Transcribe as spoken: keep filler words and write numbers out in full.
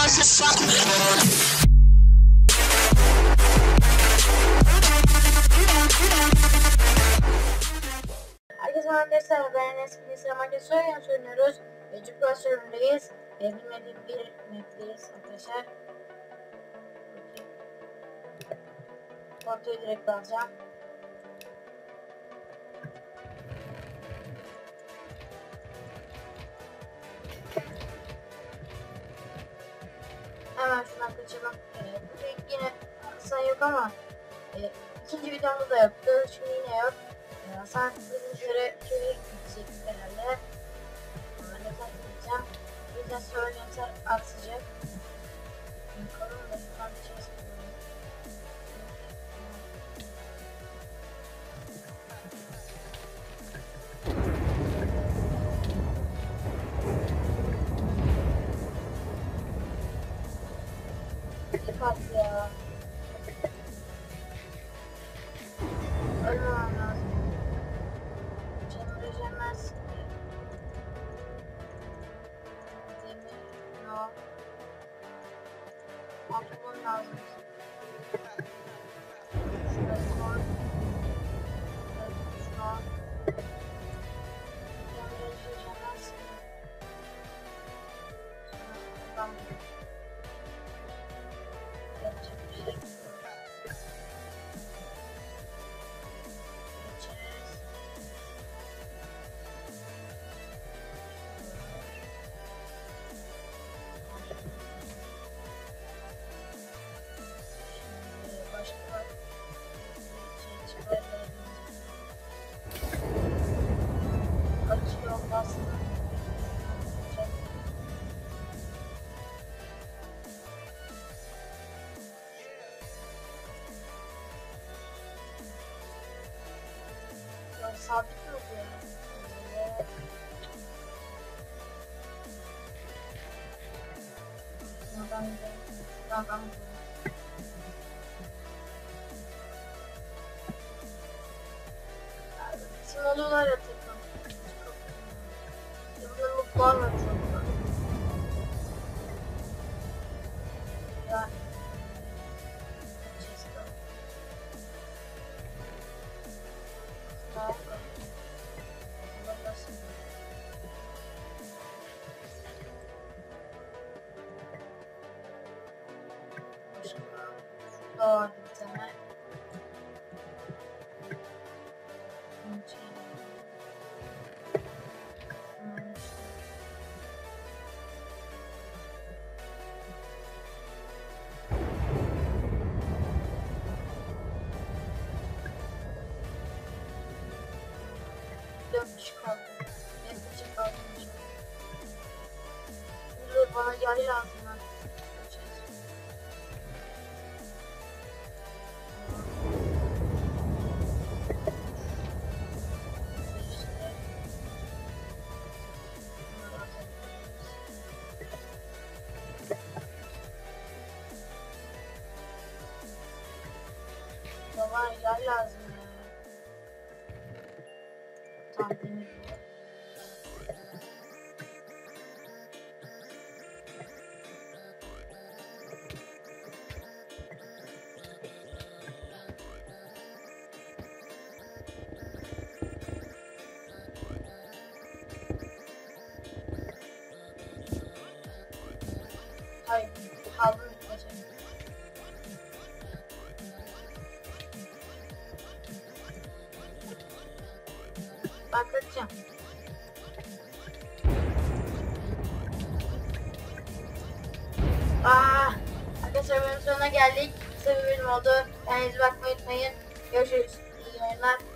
Herkese arkadaşlar, ben Enes Bilgisayar Marketi oynuyoruz ve Jupiter serverındayız ve bilmediğim bir map'teyiz arkadaşlar. Portoyu direkt alacağım. Hemen şuradan kaçalım. Ee, bu yine sayı yok ama e, ikinci videomda da yoktu. Şimdi yine yok. Ee, Hasan dediğiniz üzere köye gidecek herhalde. Ben de takip edeceğim. O yüzden söyleyeyim aksayacak. Bakalım da şuradan bir şey istiyorum. Dikkat ya. Ölmemem lazım. Canım rejemez. Demir, no. Pantolon lazım. Şurası var. Şurası var. Canım rejemez. Tamam. Yapacak bir şey yok. Geçeriz. Şimdi başka bir şey çıkartalım. Açıyor aslında. Sabit mi oluyor? Evet. Buradan gidelim. Buradan gidelim. Şimdi oluyorlar ya tekrar. Burada mutlular var çok. Ya. Chester. Tamam. Şurada var bir tane. Dört kişi kaldı. Beş kişi kaldı. Şimdi bana yay lazım lan. Bana yay lazım ya. Tamam demir. Hayır, kaldım bitmeyecek. Ben kaçacağım. Aaa! Arkadaşlar bölümün sonuna geldik. Kısa bir bölüm oldu. Kendinize bakmayı unutmayın. Görüşürüz. İyi yayınlar.